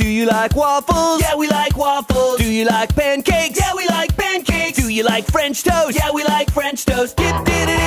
you like waffles? Yeah, we like waffles. Do you like pancakes? Yeah, we like pancakes. Do you like French toast? Yeah, we like French toast. Dip, dip,